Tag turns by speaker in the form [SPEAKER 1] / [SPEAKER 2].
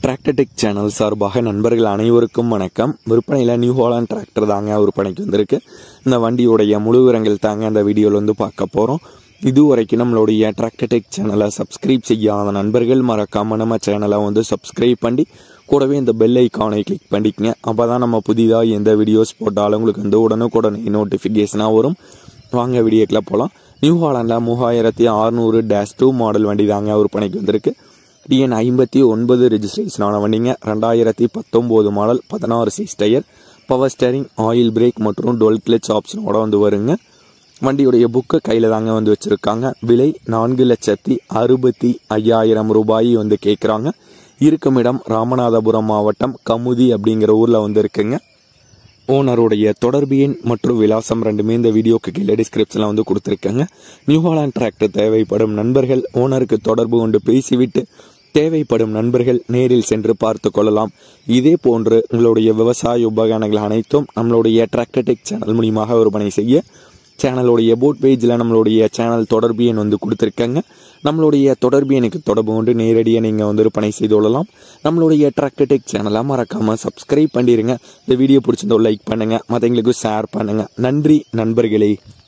[SPEAKER 1] Tractor tech channel சார்பாக நண்பர்கள் அனைவருக்கும் வணக்கம். விற்பனையில் நியூ ஹாலண்ட் டிராக்டர் தாங்க விற்பனைக்கு வந்திருக்கு. இந்த வண்டியுடைய முழு விவரங்கள் தாங்க இந்த வீடியோவில் வந்து பார்க்க போகிறோம். இதுவரைக்கும் நம்மளுடைய டிராக்டர் டெக் சேனலை சப்ஸ்கிரைப் செய்யாத நண்பர்கள் மறக்காமல் நம்ம சேனலை வந்து சப்ஸ்கிரைப் பண்ணி கூடவே இந்த பெல் ஐக்கானை கிளிக் பண்ணிக்கங்க. அப்போ தான் நம்ம புதிதாக எந்த வீடியோஸ் போட்டாலும் உங்களுக்கு வந்து உடனுக்குடனே நோட்டிஃபிகேஷனாக வரும். வாங்க வீடியோக்கில் போகலாம். நியூ ஹாலண்டில் 3600-2 மாடல் வண்டி தாங்க விற்பனைக்கு வந்திருக்கு. டிஎன் 59 ரெஜிஸ்ட்ரேஷனான வண்டிங்க. 2019 model, 16 size tyre, power steering, oil brake மற்றும் டொல் கிளச் ஆப்ஷனோட வந்து வருங்க. வண்டியுடைய புக்கு கையில் தாங்க வந்து வச்சுருக்காங்க. விலை 4,65,000 ரூபாய் வந்து கேட்குறாங்க. இருக்கும் இடம் ராமநாதபுரம் மாவட்டம் கமுதி அப்படிங்கிற ஊரில் வந்து இருக்குங்க. ஓனருடைய தொடர்பு எண் மற்றும் விலாசம் ரெண்டுமே இந்த வீடியோக்கு கீழே டிஸ்கிரிப்ஷனில் வந்து கொடுத்துருக்காங்க. நியூ ஹாலண்ட் டிராக்டர் தேவைப்படும் நண்பர்கள் ஓனருக்கு தொடர்பு கொண்டு பேசிவிட்டு தேவைப்படும் நண்பர்கள் நேரில் சென்று பார்த்து கொள்ளலாம். இதே போன்று உங்களுடைய விவசாய உபகரணங்கள் அனைத்தும் நம்மளுடைய டிராக்டர் டெக் சேனல் மூலியமாக விற்பனை செய்ய சேனலுடைய போட் பேஜில் நம்மளுடைய சேனல் தொடர்பு எண் வந்து கொடுத்துருக்காங்க. நம்மளுடைய தொடர்பு எண்ணுக்கு தொடர்பு கொண்டு நேரடியாக நீங்கள் வந்து விற்பனை செய்து கொள்ளலாம். நம்மளுடைய டிராக்டர் டெக் சேனலை மறக்காமல் சப்ஸ்கிரைப் பண்ணிடுங்க. இந்த வீடியோ பிடிச்சிருந்தோ லைக் பண்ணுங்கள், மற்றவங்களுக்கு ஷேர் பண்ணுங்கள். நன்றி நண்பர்களே.